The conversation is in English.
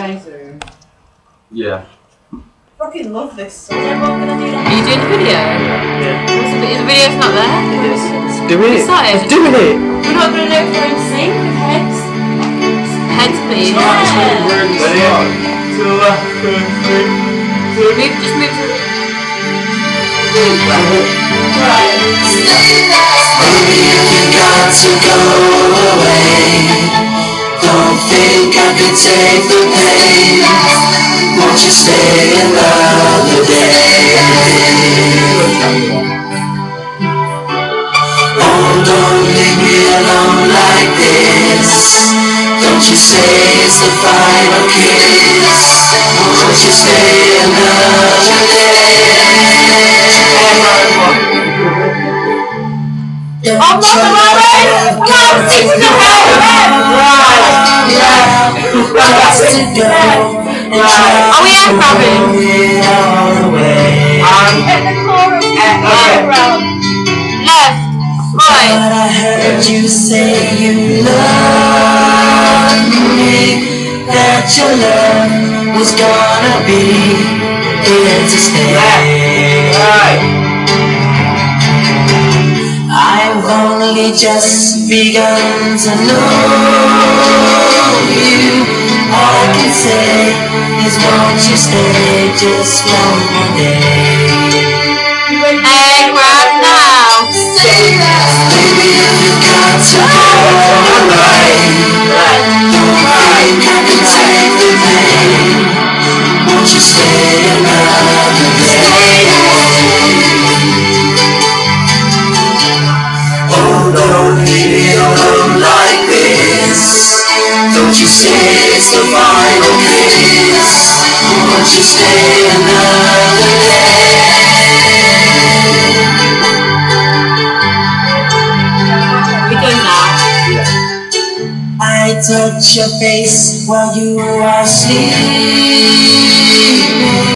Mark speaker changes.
Speaker 1: Okay.
Speaker 2: Yeah.
Speaker 3: Fucking love this song.
Speaker 1: Are you doing the video?
Speaker 2: Yeah.
Speaker 1: The video's not there?
Speaker 2: Let's do it.
Speaker 1: Started.
Speaker 2: Let's do it.
Speaker 1: We're not going to know if we're in sync with heads. Heads, please.
Speaker 2: Ready? 1, 2, 3.
Speaker 1: Just move to
Speaker 4: Baby, if you got to go away, don't think I can take the pain. Won't you stay another day? Oh, don't leave me alone like this. Don't you say it's the final kiss. Won't you stay another day?
Speaker 1: I'm not the moment! Come on, 6 to Are we air crabbing?
Speaker 3: At the chorus,
Speaker 1: Left, right.
Speaker 4: But I heard you say you love me, that your love was gonna be here to stay. I've only just begun to know you. All I can say is won't you stay just one more day?
Speaker 1: Air grab now.
Speaker 4: Baby, you got to go away. Don't think I can take the pain. Won't you stay another day? Oh, don't leave me alone like this. Don't you say it's the final kiss. Won't you stay another day?
Speaker 1: We're doing now.
Speaker 4: I touch your face while you are asleep.